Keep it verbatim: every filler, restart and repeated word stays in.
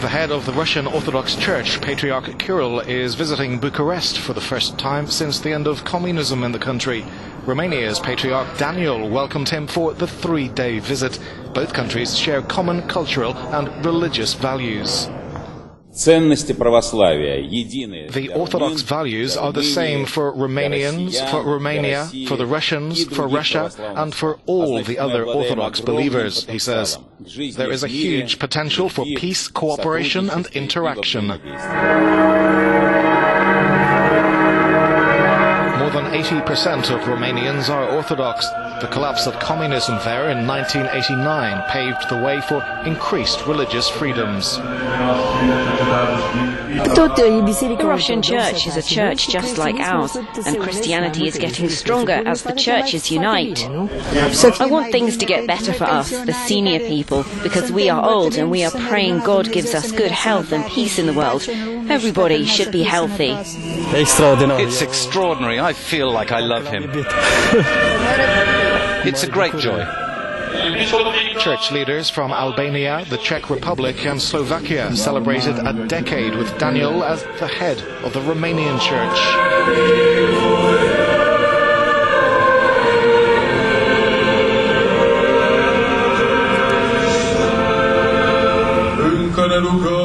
The head of the Russian Orthodox Church, Patriarch Kirill, is visiting Bucharest for the first time since the end of communism in the country. Romania's Patriarch Daniel welcomed him for the three-day visit. Both countries share common cultural and religious values. The Orthodox values are the same for Romanians, for Romania, for the Russians, for Russia, and for all the other Orthodox believers, he says. There is a huge potential for peace, cooperation, and interaction. More than eighty percent of Romanians are Orthodox. The collapse of communism there in nineteen eighty-nine paved the way for increased religious freedoms. The Russian Church is a church just like ours, and Christianity is getting stronger as the churches unite. I want things to get better for us, the senior people, because we are old and we are praying God gives us good health and peace in the world. Everybody should be healthy. It's extraordinary. I feel like I love him. It's a great joy. Church leaders from Albania, the Czech Republic and Slovakia celebrated a decade with Daniel as the head of the Romanian Church.